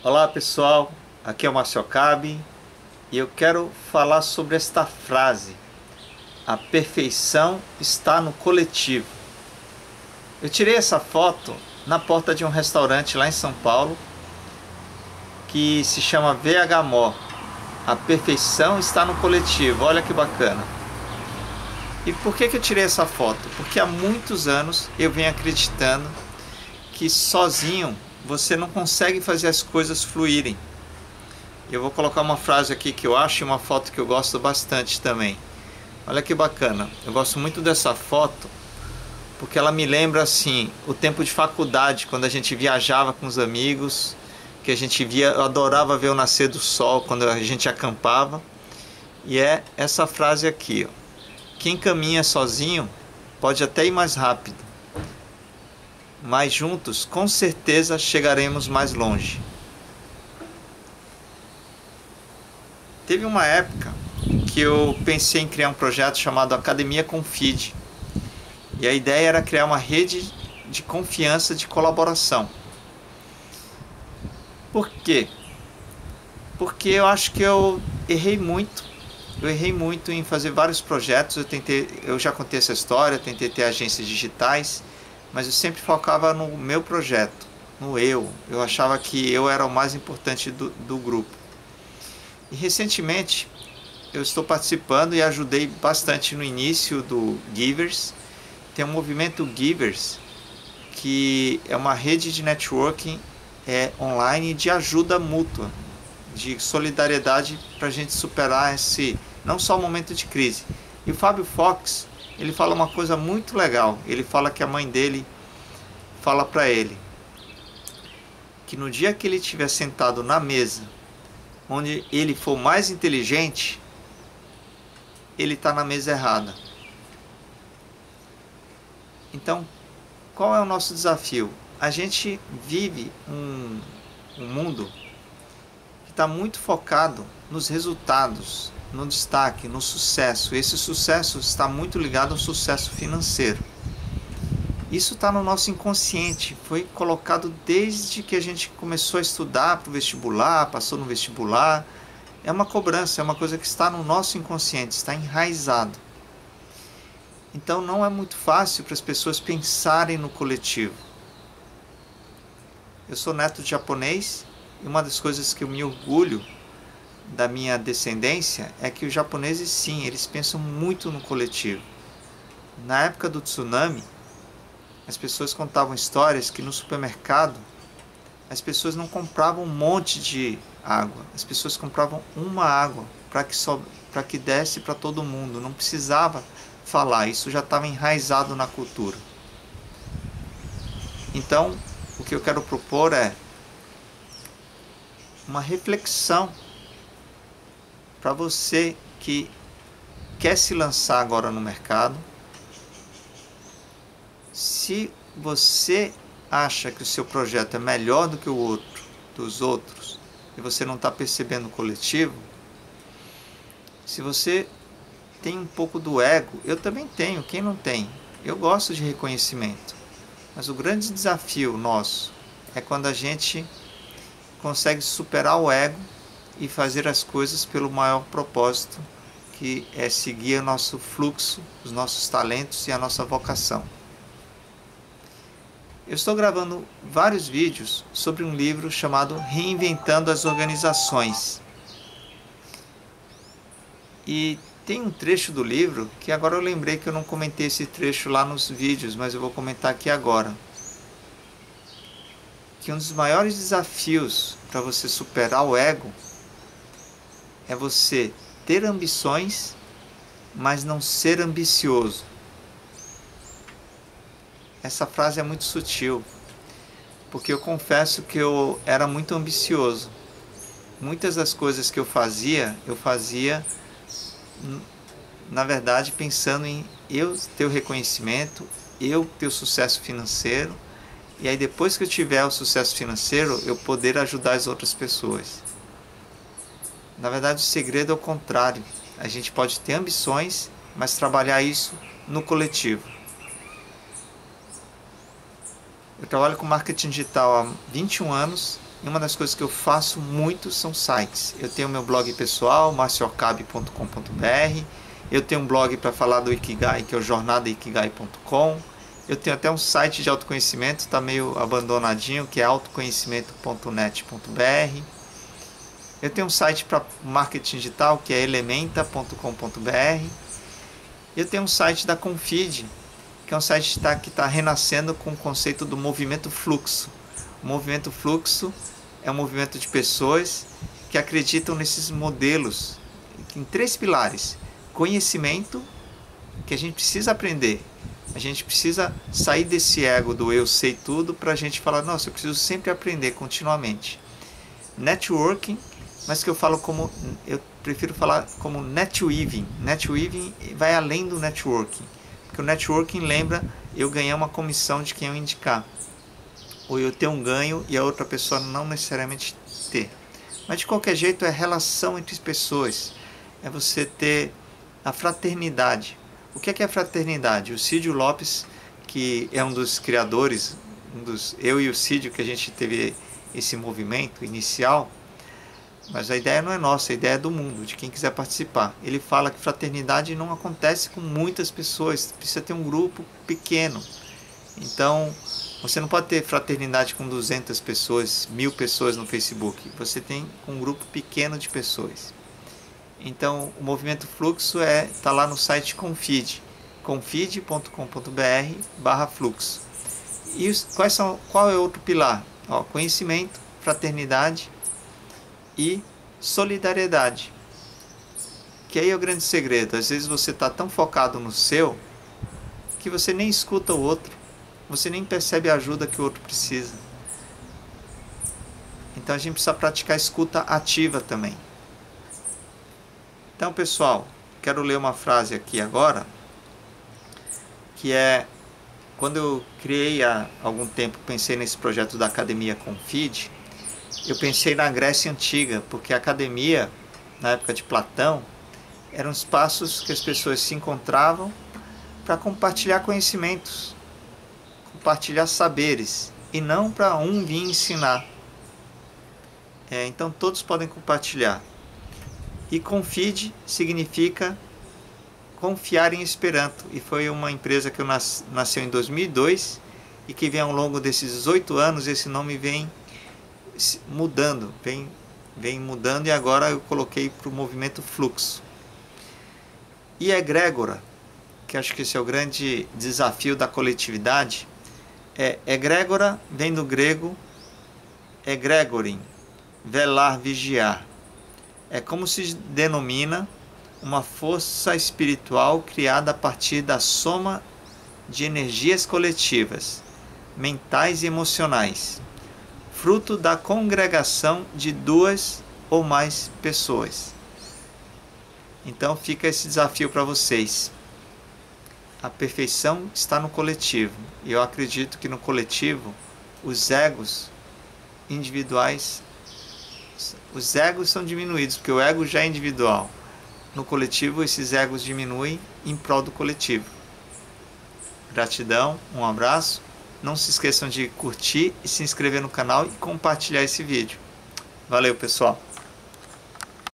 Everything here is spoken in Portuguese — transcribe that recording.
Olá pessoal, aqui é o Márcio Acabe e eu quero falar sobre esta frase: a perfeição está no coletivo. Eu tirei essa foto na porta de um restaurante lá em São Paulo que se chama VH Mall. A perfeição está no coletivo, olha que bacana. E por que eu tirei essa foto? Porque há muitos anos eu venho acreditando que sozinho você não consegue fazer as coisas fluírem. Eu vou colocar uma frase aqui que eu acho e uma foto que eu gosto bastante também. Olha que bacana. Eu gosto muito dessa foto porque ela me lembra assim o tempo de faculdade, quando a gente viajava com os amigos, que a gente via, eu adorava ver o nascer do sol quando a gente acampava. E é essa frase aqui, ó. Quem caminha sozinho pode até ir mais rápido, mas juntos com certeza chegaremos mais longe. Teve uma época que eu pensei em criar um projeto chamado Academia Confide. E a ideia era criar uma rede de confiança, de colaboração. Por quê? Porque eu acho que eu errei muito. Eu errei muito em fazer vários projetos. Eu já contei essa história, tentei ter agências digitais, mas eu sempre focava no meu projeto, no eu. Eu achava que eu era o mais importante do grupo. E recentemente eu estou participando e ajudei bastante no início do Givers. Tem um movimento Givers, que é uma rede de networking online de ajuda mútua, de solidariedade para a gente superar não só o momento de crise. E o Fábio Fox, ele fala uma coisa muito legal. Ele fala que a mãe dele fala para ele que no dia que ele estiver sentado na mesa, onde ele for mais inteligente, ele está na mesa errada. Então, qual é o nosso desafio? A gente vive um mundo que está muito focado nos resultados, no destaque, no sucesso. Esse sucesso está muito ligado ao sucesso financeiro. Isso está no nosso inconsciente, foi colocado desde que a gente começou a estudar para o vestibular, passou no vestibular. É uma cobrança, é uma coisa que está no nosso inconsciente, está enraizado. Então não é muito fácil para as pessoas pensarem no coletivo. Eu sou neto de japonês e uma das coisas que eu me orgulho da minha descendência é que os japoneses, sim, eles pensam muito no coletivo. Na época do tsunami, as pessoas contavam histórias que no supermercado as pessoas não compravam um monte de água, as pessoas compravam uma água para que desse para todo mundo, não precisava falar, isso já estava enraizado na cultura. Então, o que eu quero propor é uma reflexão para você que quer se lançar agora no mercado. Se você acha que o seu projeto é melhor do que dos outros, e você não está percebendo o coletivo, se você tem um pouco do ego, eu também tenho, quem não tem? Eu gosto de reconhecimento, mas o grande desafio nosso é quando a gente consegue superar o ego e fazer as coisas pelo maior propósito, que é seguir o nosso fluxo, os nossos talentos e a nossa vocação. Eu estou gravando vários vídeos sobre um livro chamado Reinventando as Organizações. E tem um trecho do livro que agora eu lembrei que eu não comentei esse trecho lá nos vídeos, mas eu vou comentar aqui agora. Que um dos maiores desafios para você superar o ego é você ter ambições, mas não ser ambicioso. Essa frase é muito sutil, porque eu confesso que eu era muito ambicioso. Muitas das coisas que eu fazia na verdade pensando em eu ter o reconhecimento, eu ter o sucesso financeiro, e aí depois que eu tiver o sucesso financeiro, eu poder ajudar as outras pessoas. Na verdade, o segredo é o contrário. A gente pode ter ambições, mas trabalhar isso no coletivo. Eu trabalho com marketing digital há 21 anos E uma das coisas que eu faço muito são sites. Eu tenho meu blog pessoal, marciocabe.com.br. Eu tenho um blog para falar do Ikigai, que é o jornadaikigai.com. Eu tenho até um site de autoconhecimento, está meio abandonadinho, que é autoconhecimento.net.br. Eu tenho um site para marketing digital, que é elementa.com.br. Eu tenho um site da Confid, que é um site que está renascendo com o conceito do movimento fluxo. O movimento fluxo é um movimento de pessoas que acreditam nesses modelos, em 3 pilares. Conhecimento, que a gente precisa aprender. A gente precisa sair desse ego do eu sei tudo para a gente falar, nossa, eu preciso sempre aprender continuamente. Networking, mas que eu prefiro falar como netweaving. Netweaving vai além do networking. Porque o networking lembra eu ganhar uma comissão de quem eu indicar. Ou eu ter um ganho e a outra pessoa não necessariamente ter. Mas de qualquer jeito é relação entre as pessoas. É você ter a fraternidade. O que é a fraternidade? O Cídio Lopes, que é um dos criadores, eu e o Cídio, que a gente teve esse movimento inicial, mas a ideia não é nossa, a ideia é do mundo, de quem quiser participar. Ele fala que fraternidade não acontece com muitas pessoas, precisa ter um grupo pequeno. Então, você não pode ter fraternidade com 200 pessoas, 1000 pessoas no Facebook. Você tem um grupo pequeno de pessoas. Então, o movimento fluxo está lá no site Confid, confid.com.br/fluxo. E qual é o outro pilar? Conhecimento, fraternidade e solidariedade. Que aí é o grande segredo. Às vezes você está tão focado no seu que você nem escuta o outro. Você nem percebe a ajuda que o outro precisa. Então a gente precisa praticar a escuta ativa também. Então, pessoal, quero ler uma frase aqui agora, que é, quando eu criei há algum tempo, pensei nesse projeto da Academia Confid, eu pensei na Grécia Antiga, porque a academia, na época de Platão, eram espaços que as pessoas se encontravam para compartilhar conhecimentos, compartilhar saberes, e não para um vir ensinar. Então todos podem compartilhar. E Confid significa confiar em Esperanto, e foi uma empresa que nasceu em 2002 e que vem ao longo desses 18 anos, esse nome vem mudando, vem mudando, e agora eu coloquei para o movimento fluxo. E egrégora, que acho que esse é o grande desafio da coletividade. Egrégora vem do grego egregorin, velar, vigiar. É como se denomina uma força espiritual criada a partir da soma de energias coletivas, mentais e emocionais, fruto da congregação de 2 ou mais pessoas. Então fica esse desafio para vocês. A perfeição está no coletivo, e eu acredito que no coletivo os egos individuais, os egos são diminuídos, porque o ego já é individual. No coletivo esses egos diminuem em prol do coletivo. Gratidão, um abraço. Não se esqueçam de curtir e se inscrever no canal e compartilhar esse vídeo. Valeu, pessoal!